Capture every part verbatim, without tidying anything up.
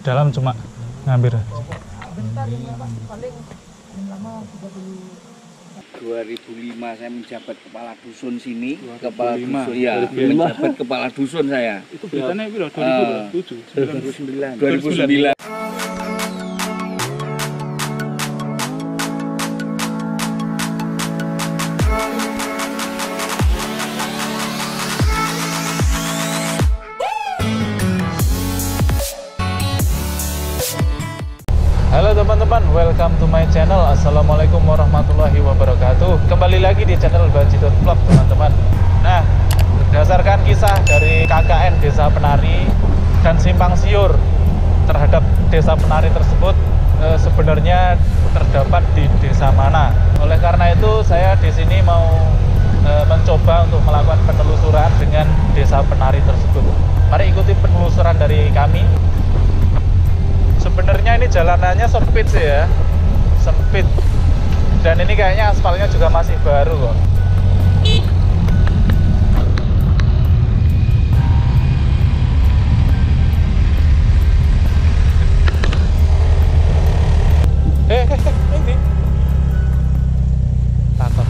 dalam cuma ngambil. dua ribu lima saya menjabat kepala dusun sini, kepala dusun ya, menjabat kepala dusun saya. Itu beritanya itu dua ribu tujuh, dua ribu sembilan. dua ribu sembilan. Halo teman-teman, welcome to my channel. Assalamualaikum warahmatullahi wabarakatuh. Kembali lagi di channel Bajidot Vlog teman-teman. Nah, berdasarkan kisah dari K K N Desa Penari dan simpang siur terhadap Desa Penari tersebut, eh, sebenarnya terdapat di desa mana. Oleh karena itu saya di sini mau eh, mencoba untuk melakukan penelusuran dengan Desa Penari tersebut. Mari ikuti penelusuran dari kami. Sebenarnya ini jalanannya sempit sih ya, sempit, dan ini kayaknya aspalnya juga masih baru kok. Eh, eh, eh, ini takut.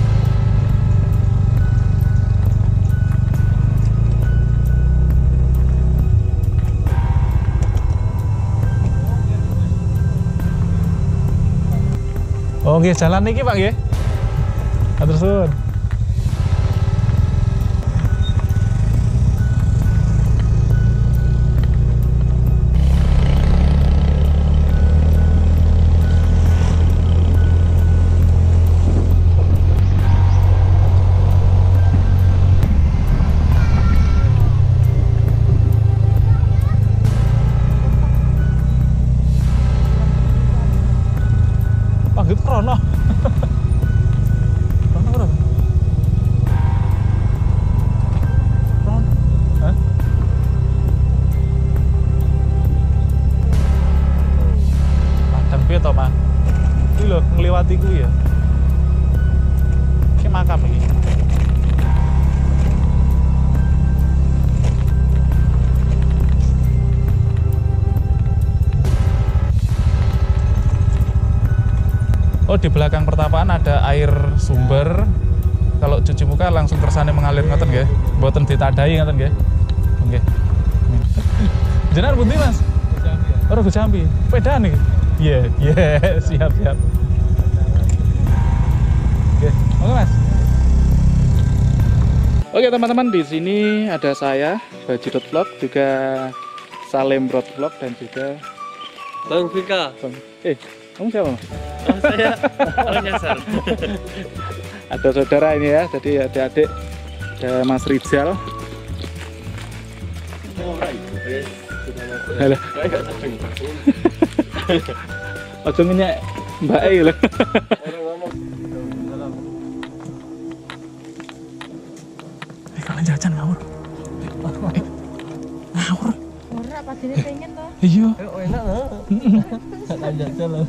Oh, nggih, jalan niki Pak nggih. Matur suwun. Rono. Rono berapa? Rono. Hah? Padang piye to, Mas? Iki lho ngliwati kuwi ya. Ki makam iki. Oh, di belakang pertapaan ada air sumber. Kalau cuci muka langsung kersane mengalir ngoten nggih. Mboten ditadai ngoten nggih. Nggih. Jenengan pundi, Mas? Jambi. Oh, Rego Jambi. Sepedaan iki. Iya, iya, siap, siap. Oke, oke Mas. Oke, teman-teman, di sini ada saya, Bajidot Vlog, juga Salem Road Vlog, dan juga Bang Vika. Bang. Eh, kamu siapa? Oh, saya orang nyasar. Ada saudara ini ya, jadi adik-adik, ada Mas Rizal. Halo. Ojo minyak Mbak E lho. Eh, kalian jajan ngawur. Eh, ngawur. Ora padine pengen to. Iya. Oh, enak loh. Gak jajan loh.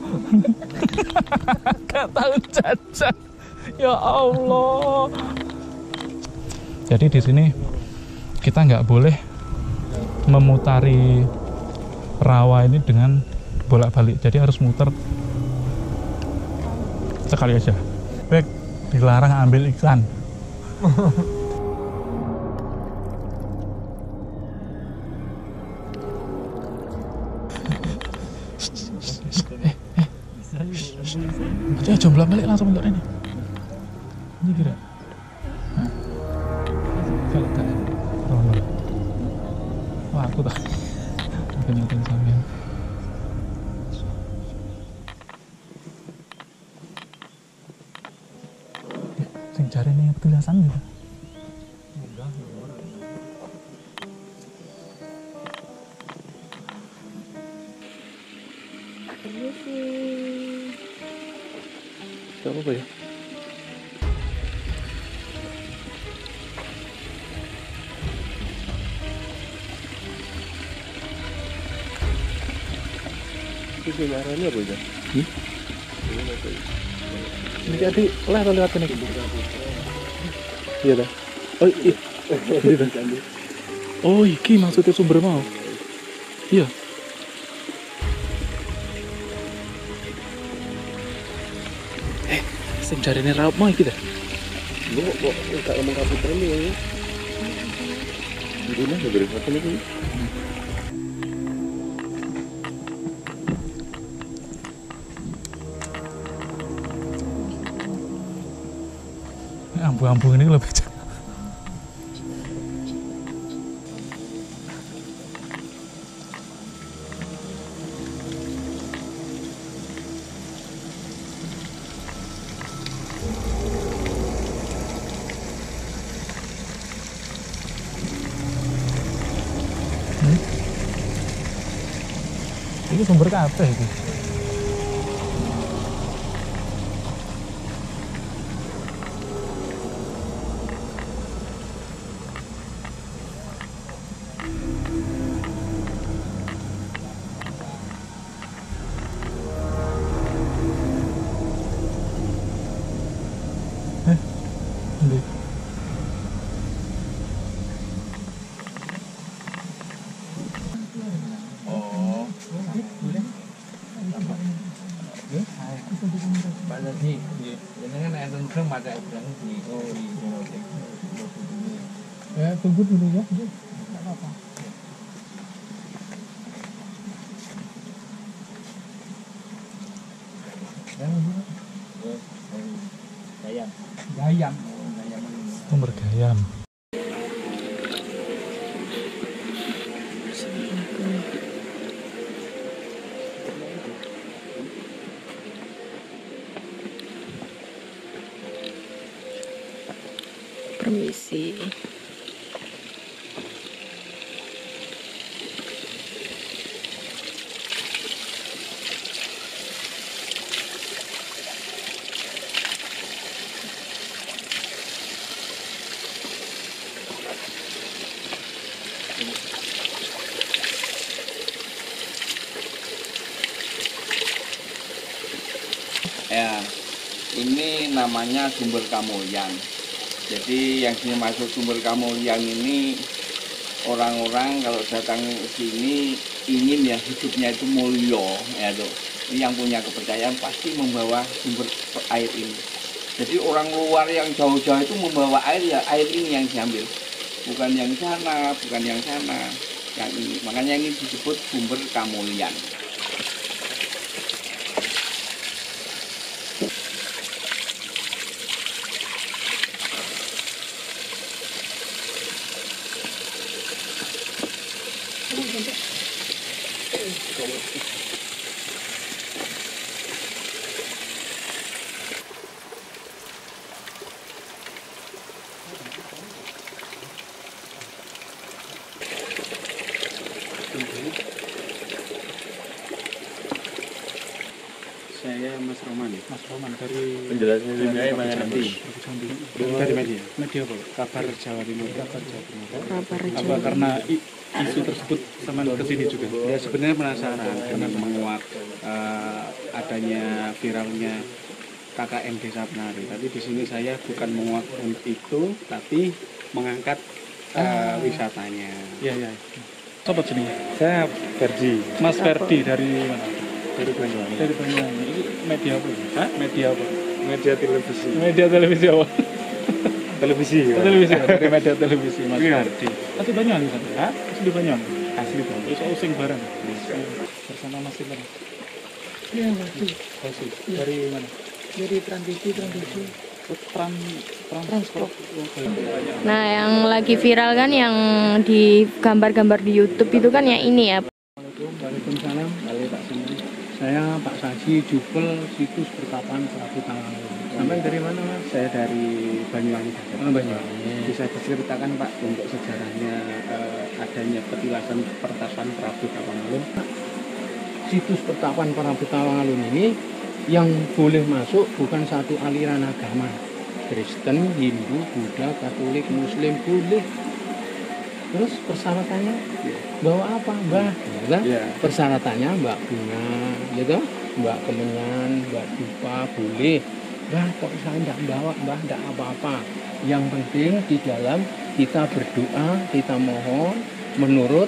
Gak tahu jajan. Ya Allah. Jadi di sini kita nggak boleh memutari rawa ini dengan bolak-balik. Jadi harus muter sekali aja. Baik, dilarang ambil ikan. Ya jomblo balik langsung untuk ini. Ini kira. Hah? Kalau tak rono. Wah, aku tak. Kenyataan sampean. Sing cari nih petulasan gitu. Gak apa-apa ya? Itu sebenarnya apa ya? Hmm? Ini jadi lah kalau lewat ini. Iya dah. Oh iya. Oh iki maksudnya sumber mau. Iya. Eh, sing jarine raup mau iki ta? Lu kok enggak ngomong kabuter ini ya? Gimana sebenarnya foto ini? Ambu-ambu ini lebih cek. Hmm? Ini sumber kabeh iki. Ya, tunggu dulu ya. Enggak apa-apa. Gayam. Gayam. Sumber gayam. Permisi. Ya, ini namanya sumber Kamulyan. Jadi yang dimaksud sumber Kamulyan ini orang-orang kalau datang ke sini ingin ya hidupnya itu mulia, ya tuh. Yang punya kepercayaan pasti membawa sumber air ini. Jadi orang luar yang jauh-jauh itu membawa air, ya air ini yang diambil, bukan yang sana, bukan yang sana, yang ini. Makanya ini disebut sumber Kamulyan. Saya Mas Roman. Mas Roman dari Penjelasan dunia mana nanti? dari media. Media apa? Kabar Jawa Timur. Kabar Jawa Timur. Kabar Apa Jawa. karena i- isu tersebut sama ke sini juga? Ya sebenarnya penasaran dengan menguak eh, adanya viralnya K K N Desa Penari. Tapi di sini saya bukan menguak untuk itu, tapi mengangkat eh, wisatanya. Iya, iya. Sobat sini. Saya Ferdi Mas Ferdi dari mana? dari Banyuwangi. Dari Banyuwangi. Ini media apa? Hah? Media apa? Media televisi. Media televisi apa? Televisi. Ya. Televisi, dari media televisi Mas Iya. Ferdi. Asli Banyuwangi kan? Hah? Asli Banyuwangi. Asli Banyuwangi. Terus using bareng. Bersama Mas Sinten. Iya, Basi. Basi. Dari mana? Dari Transvisi, Transvisi. Trans Trans Transport. Nah, yang lagi viral kan yang di gambar-gambar di YouTube itu kan yang ini ya. Waalaikumsalam. Halo Pak Sendiri. Saya Pak Saji Jupel situs pertapaan Prabu Tangalu. Sampai dari mana Mas? Saya dari Banyuwangi. Oh, Banyuwangi. Bisa diceritakan Pak untuk sejarahnya eh, adanya petilasan pertapaan Prabu Tangalu. Situs pertapaan Prabu Tangalu ini yang boleh masuk bukan satu aliran agama. Kristen, Hindu, Buddha, Katolik, Muslim boleh. Terus persyaratannya bawa apa, Mbak? Ya, Ya. persyaratannya Mbak Bunga, gitu, Mbak Kemenyan, Mbak Dupa boleh. Mbak kok saya tidak bawa, Mbak tidak apa-apa. Yang penting di dalam kita berdoa, kita mohon menurut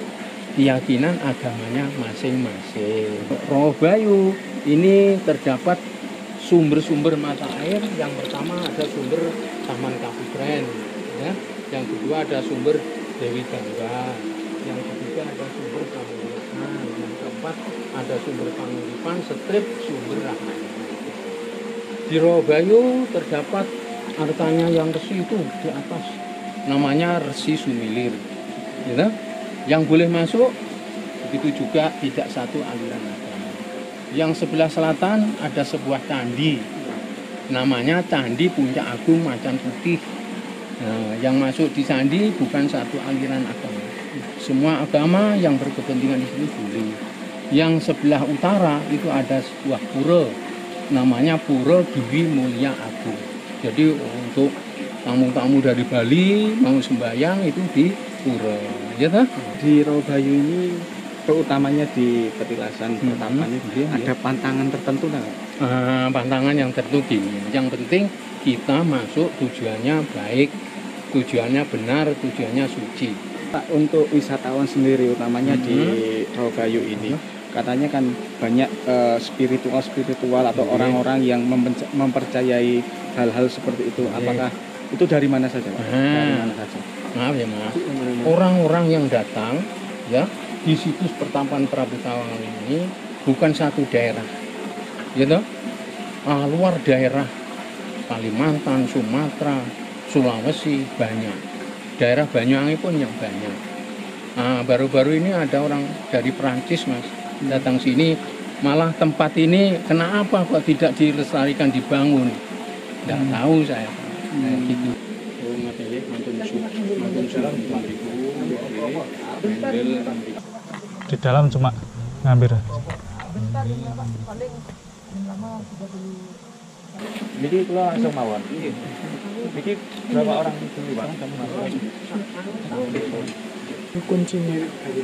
keyakinan agamanya masing-masing. Roh Bayu ini terdapat sumber-sumber mata air. Yang pertama ada sumber Taman Kapukren, ya. Yang kedua ada sumber Dewi Gangga, yang ketiga ada sumber Panguripan, yang keempat ada sumber Panguripan strip sumber Ramayana. Di Rawabayu terdapat artanya yang resi itu di atas, namanya Resi Sumilir, ya. Yang boleh masuk begitu juga tidak satu aliran agama. Yang sebelah selatan ada sebuah candi, namanya Candi Puncak Agung Macan Putih. Nah, yang masuk di candi bukan satu aliran agama, semua agama yang berkepentingan di sini boleh. Yang sebelah utara itu ada sebuah pura, namanya Pura Giwi Mulia Agung. Jadi untuk tamu-tamu dari Bali mau sembahyang itu di pura, ya toh? Di Rawabayu ini terutamanya di petilasan Hmm, pertama ini iya, ada iya. pantangan tertentu nggak? Uh, pantangan yang tertentu gini. Yang penting kita masuk tujuannya baik, tujuannya benar, tujuannya suci. Pak, untuk wisatawan sendiri utamanya Hmm. di Rawabayu ini katanya kan banyak eh, spiritual-spiritual atau Oke. orang-orang yang mempenca- mempercayai hal-hal seperti itu. Oke. Apakah itu dari mana saja, Pak? Ah. Dari mana saja? Maaf ya mas, orang-orang yang datang ya di situs pertapan Prabu Tawangan ini bukan satu daerah, gitu. Ah, luar daerah Kalimantan, Sumatera, Sulawesi banyak. Daerah Banyuwangi pun yang banyak. Ah, baru-baru ini ada orang dari Perancis mas datang sini, malah tempat ini kenapa kok tidak dilestarikan, dibangun? Nggak tahu saya, kayak gitu. Di dalam cuma ngambil. Niki kula langsung mawon. Niki berapa orang dulu, Pak? Kuncinya.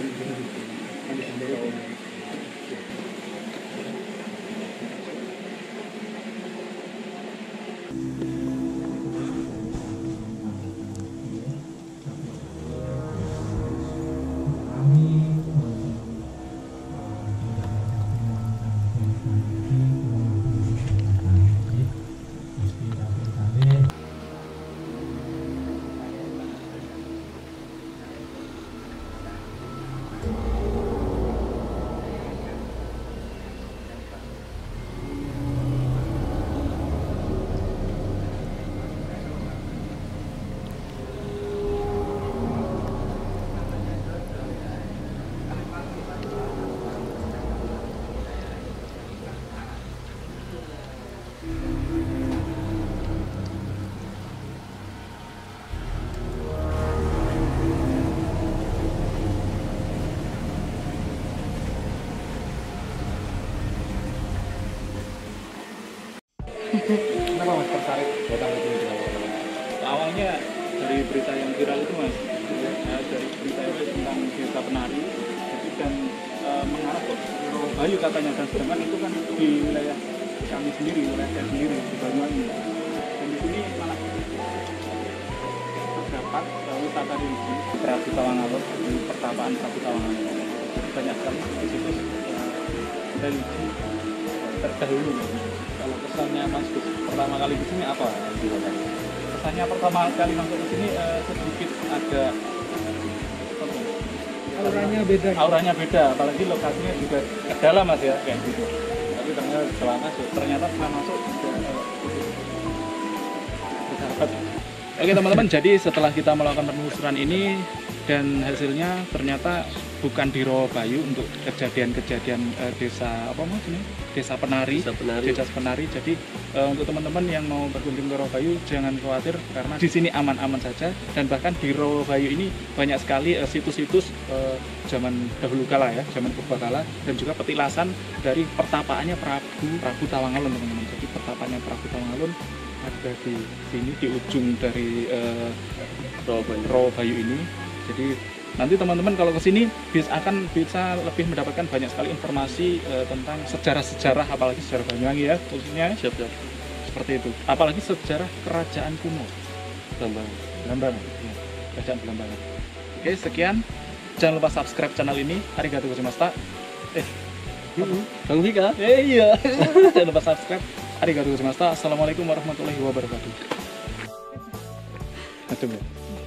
Kenapa mas tertarik datang ke sini? Awalnya dari berita yang viral itu mas, nah, dari berita itu tentang desa penari, itu dan e, mengarah ke Rawabayu katanya, dan sedangkan itu kan di wilayah kami sendiri, wilayah saya sendiri di Banyuwangi. Dan di sini malah terdapat e, wisata religi Prabu Tawangalun, di pertapaan Prabu Tawangalun. Banyak sekali situs e, religi terdahulu. Kalau kesannya mas pertama kali di sini apa? Kesannya pertama kali masuk ke sini eh, sedikit ada Auranya beda. auranya beda, apalagi lokasinya juga ke dalam mas ya kayak gitu. Tapi ternyata setelah masuk, ternyata setelah masuk juga bersahabat. Oke teman-teman, jadi setelah kita melakukan penelusuran ini dan hasilnya ternyata bukan di Rawabayu untuk kejadian-kejadian eh, desa apa mas ini? Desa penari, Desa penari. desa penari. Jadi eh, untuk teman-teman yang mau berkunjung ke Rawabayu jangan khawatir karena di sini aman-aman saja, dan bahkan di Rawabayu ini banyak sekali eh, situs-situs eh, zaman dahulu kala ya, zaman purbakala, dan juga petilasan dari pertapaannya Prabu Prabu Tawangalun teman-teman. Jadi pertapaannya Prabu Tawangalun ada di sini di ujung dari eh, Rawabayu. Rawabayu ini. Jadi nanti teman-teman kalau kesini bisa akan bisa lebih mendapatkan banyak sekali informasi eh, tentang sejarah-sejarah, apalagi sejarah Banyuwangi ya khususnya Siap, siap. seperti itu. Apalagi sejarah kerajaan kuno Blambangan. Blambangan, ya, kerajaan Blambangan. Oke sekian, jangan lupa subscribe channel ini. Arigatou gozaimashita. Eh Bang Vika. Eh, iya. Jangan lupa subscribe. Arigatou gozaimasu. Assalamualaikum warahmatullahi wabarakatuh. Macam ya.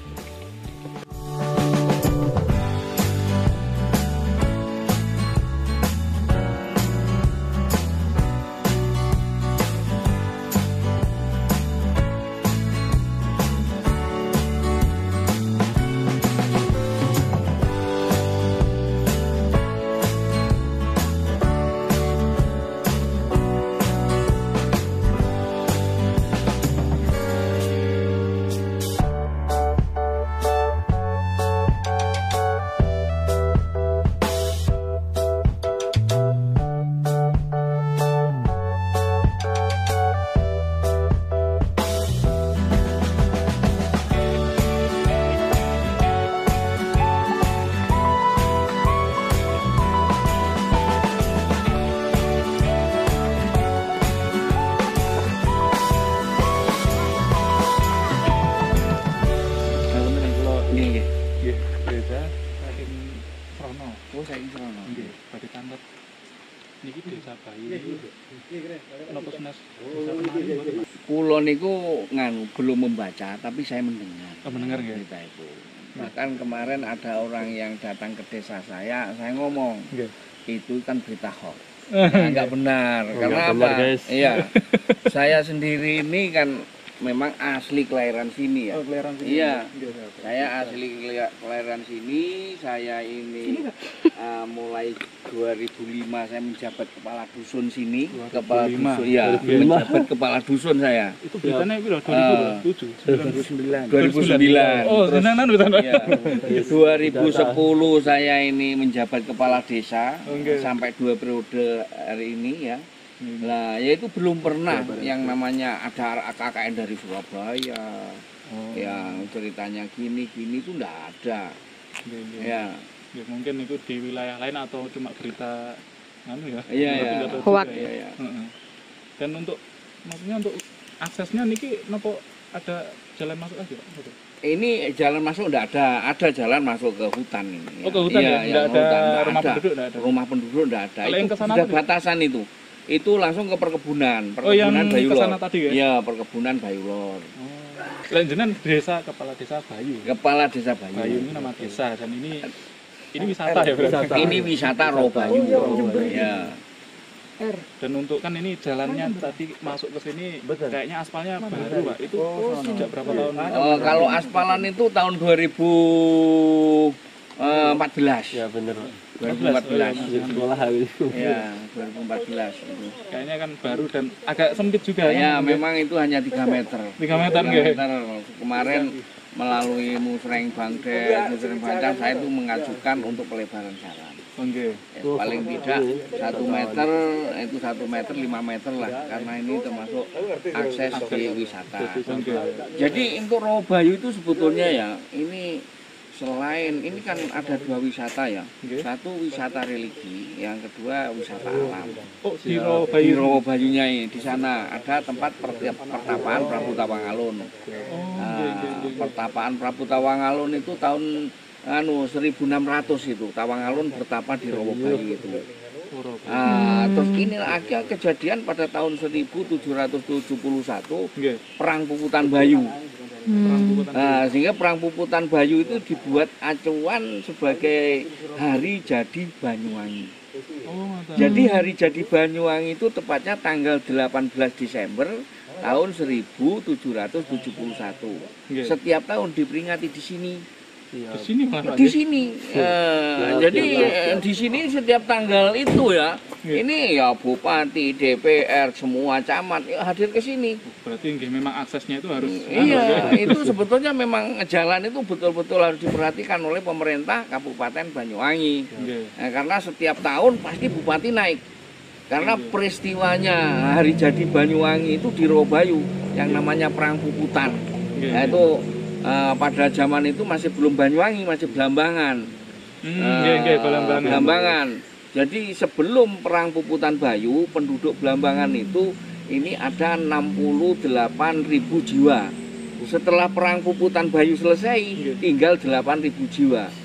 Kulo niku nganu belum membaca tapi saya mendengar. Oh, mendengar ya? Cerita itu. Bahkan kemarin ada orang yang datang ke desa saya, saya ngomong okay. itu kan berita hoax. Nah, enggak benar. Oh, karena enggak apa? benar, guys. Iya. Saya sendiri ini kan memang asli kelahiran sini ya. Oh, kelahiran sini. Iya. Okay. Saya asli kelahiran sini. Saya ini uh, mulai dua ribu lima saya menjabat kepala dusun sini. Kepala dusun ya. Menjabat kepala dusun saya. Itu beritanya itu dua ribu tujuh, dua ribu sembilan. dua ribu sembilan. Oh, senang ya. dua ribu sepuluh saya ini menjabat kepala desa okay. Sampai dua periode hari ini ya. Nah, ya itu belum pernah yang namanya ada K K N dari Surabaya, oh. Yang ceritanya gini-gini itu enggak ada. Ya, ya. Ya. Ya mungkin itu di wilayah lain atau cuma berita anu ya. Iya, iya. Hoak. Iya, iya. Dan untuk maksudnya untuk aksesnya niki nopo ada jalan masuk aja, Pak? Ini jalan masuk enggak ada, ada jalan masuk ke hutan ini. Oh, ke hutan ya? Iya, Enggak ada hutan, rumah ada. penduduk enggak ada. Rumah penduduk enggak ada. Kalau itu yang kesana sudah tadi? batasan itu. Itu langsung ke perkebunan, perkebunan oh, yang Bayulor. kesana tadi ya? Iya, perkebunan Bayulor. Oh. Selain jenengan desa kepala desa Bayu. Kepala desa Bayu. Bayu ini nama desa dan ini ini wisata ya berarti. Ini wisata Roh Bayu. Ya. Dan untuk kan ini jalannya tadi masuk ke sini kayaknya aspalnya baru, Pak. Itu oh, sejak berapa tahun? Oh, kalau aspalan itu tahun dua ribu empat belas. Ya benar. dua ribu empat belas. Sekolah itu. Ya, dua ribu empat belas itu. Kayaknya kan baru dan agak sempit juga ya. Ya, kan? memang itu hanya tiga meter. tiga meter nggih. Kemarin melalui Musreng Bangdes, Musreng Bancang saya itu mengajukan untuk pelebaran jalan. Oke. Ya, paling tidak satu meter itu satu meter lima meter lah karena ini termasuk akses di wisata. Jadi untuk Roh Bayu itu sebetulnya ya ini selain ini kan ada dua wisata ya, satu wisata religi, yang kedua wisata alam. Oh, di Roh Bayu. Di Roh Bayunya ini di sana ada tempat pertapaan Prabu Tawangalun. Nah, pertapaan Prabu Tawangalun itu tahun anu seribu enam ratus itu Tawangalun bertapa di Roh Bayu itu. Nah, terus ini lagi kejadian pada tahun seribu tujuh ratus tujuh puluh satu Perang Puputan Bayu. Hmm. Nah, sehingga Perang Puputan Bayu itu dibuat acuan sebagai hari jadi Banyuwangi. Oh, jadi hari jadi Banyuwangi itu tepatnya tanggal delapan belas Desember tahun seribu tujuh ratus tujuh puluh satu. Yeah. Setiap tahun diperingati di sini. Di sini malah. Di sini. Uh, jadi uh, di sini setiap tanggal itu ya. Yeah. Ini ya bupati, D P R, semua camat ya, hadir ke sini. Berarti memang aksesnya itu harus. Iya, itu sebetulnya memang jalan itu betul-betul harus diperhatikan oleh pemerintah Kabupaten Banyuwangi. Yeah. Nah, karena setiap tahun pasti bupati naik. Karena yeah. peristiwanya hari jadi Banyuwangi itu di Roh Bayu yang namanya Perang Puputan. Yeah. Nah, itu Uh, pada zaman itu masih belum Banyuwangi, masih Blambangan. Hmm, uh, yeah, yeah, Blambangan. Blambangan. Jadi sebelum Perang Puputan Bayu, penduduk Blambangan itu ini ada enam puluh delapan ribu jiwa. Setelah Perang Puputan Bayu selesai, yeah. tinggal delapan ribu jiwa.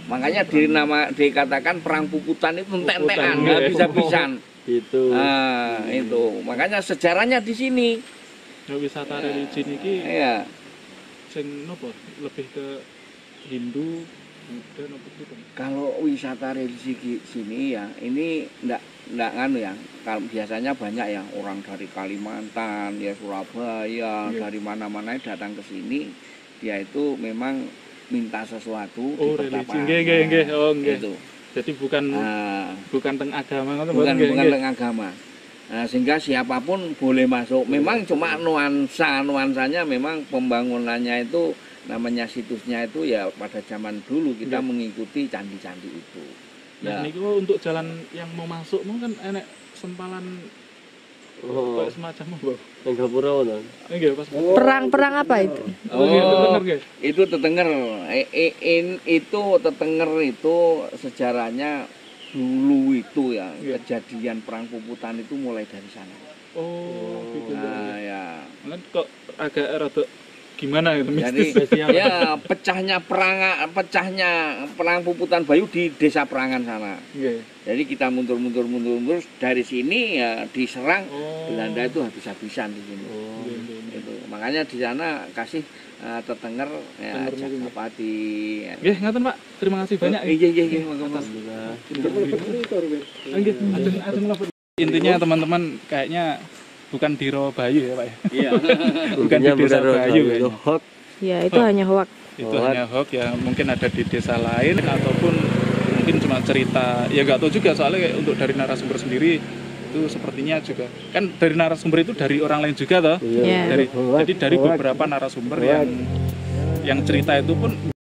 Makanya di nama dikatakan perang puputan itu entek-entekan, nggak bisa-bisan. Itu. Nah, itu. Makanya sejarahnya di sini. Ya, wisata religi niki Iya. sing nopo lebih ke Hindu, Buddha nopo gitu. Kalau wisata religi di sini ya, ini enggak enggak nganu ya. Kalau biasanya banyak ya orang dari Kalimantan, ya Surabaya, Iya. dari mana-mana datang ke sini, dia itu memang minta sesuatu Oh, di religi. pertapaan. Nggih, nggih, nggih. Oh, nggih. Itu. Jadi bukan Nah, bukan teng agama ngoten bukan nggih, bukan nggih. dengan agama. Nah, sehingga siapapun boleh masuk. Memang cuma nuansa nuansanya memang pembangunannya itu namanya situsnya itu ya pada zaman dulu kita Iya. mengikuti candi-candi itu. Nah, Ya. niku untuk jalan yang mau masuk mau kan enek sempalan Oh, kayak semacam apa? yang gapura ngono. Nggih, pas. Perang-perang apa itu? Oh, nggih, bener nggih. Itu tetenger. E, e, in- itu tetenger itu sejarahnya dulu itu ya, Iya. kejadian perang puputan itu mulai dari sana. Oh, gitu. Nah, ya. Kan kok agak rada gimana gitu Jadi mistis. ya pecahnya perang pecahnya perang puputan Bayu di desa Perangan sana. Nggih. Jadi kita mundur-mundur mundur-mundur dari sini ya diserang Oh. Belanda itu habis-habisan di sini. Nggih, nggih, nggih. Itu. Makanya di sana kasih uh, tetenger ya Tetenger niku. Jakapati. Ya. Nggih, ngaten Pak. Terima kasih banyak. Iya iya iya monggo. Nggih, ajeng ajeng mlebet. Intinya teman-teman kayaknya bukan di Robayu ya, Pak ya. Iya. Bukan di desa Bayu kayaknya. Hot. Ya, itu hanya hoax. Itu Hoax. hanya hoax ya, mungkin ada di desa lain ataupun mungkin cuma cerita. Ya nggak tahu juga soalnya kayak untuk dari narasumber sendiri itu sepertinya juga kan dari narasumber itu dari orang lain juga toh. Iya. Dari Hoax, jadi dari hoax. beberapa narasumber Hoax. yang yang cerita itu pun